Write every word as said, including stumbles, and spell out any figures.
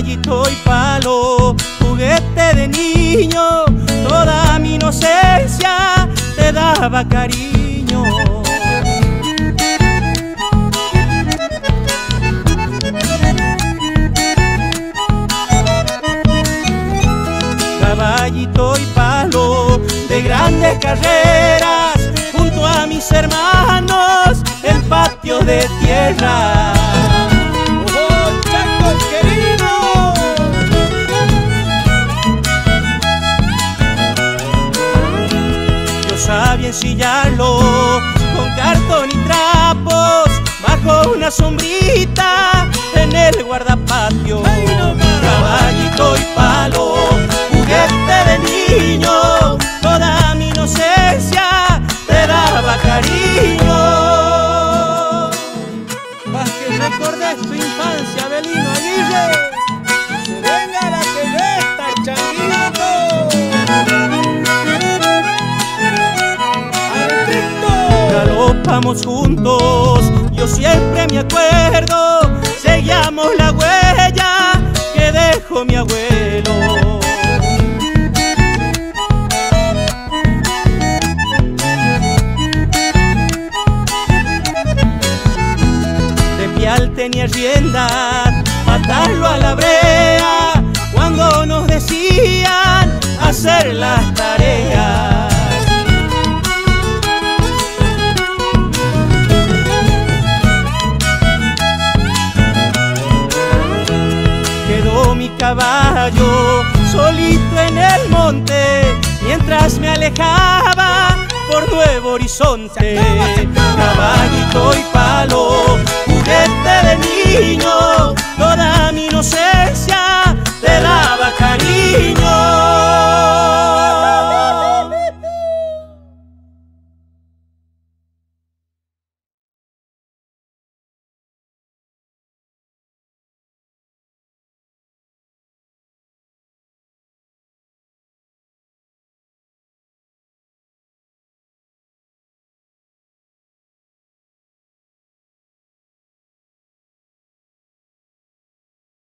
Caballito y palo, juguete de niño, toda mi inocencia te daba cariño. Caballito y palo de grandes carreras, junto a mis hermanos el patio de tierra. ¡Oh, Chaco querido! Yo sabía ensillarlo con cartón y trapos bajo una sombrita en el guardapatio. Caballito y palo, juguete de niño, toda mi inocencia te daba cariño. Más que recordes tu infancia, Abelino Aguirre, se venga la que resta, changuito. ¡Altrito! Galopamos juntos, yo siempre me acuerdo, seguíamos la huella que dejó mi abuelo. De pial tenía rienda, matarlo a la brea, cuando nos decían hacer las tareas. Quedó mi caballo solito en el monte, mientras me alejaba por Nuevo Horizonte.